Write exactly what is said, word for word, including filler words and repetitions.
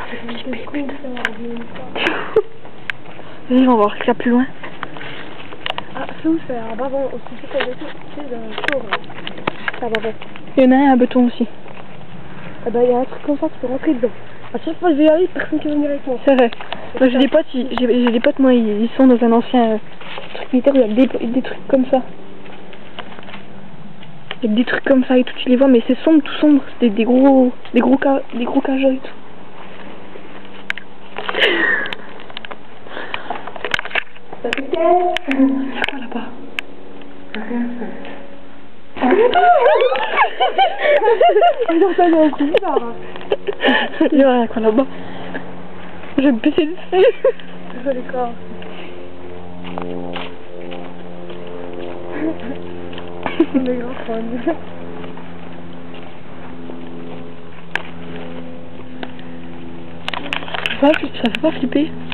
Vas-y, on va voir ça plus loin. Ah, c'est où c'est? Ah, bah bon, aussi, c'est le c'est le tour. Ah, bah bon. Il y en a un à béton aussi. Ah, bah, il y a un truc comme ça, tu peux rentrer dedans. À chaque fois que je vais y aller, personne qui va venir avec moi. C'est vrai. Moi, j'ai des potes, j'ai j'ai des potes, moi, ils, ils sont dans un ancien euh, truc militaire où il y a des, des trucs comme ça. Il y a des trucs comme ça et tout, tu les vois, mais c'est sombre, tout sombre. C'est des, des gros, des gros, ca des gros cajots et tout. Ça fait quel? C'est quoi là-bas? Rien, ça. Non, ça, il y a un coup bizarre. Il y a rien quoi là-bas. Je vais me pisser dessus. Joli corps. On est grand fun. Ça fait pas flipper.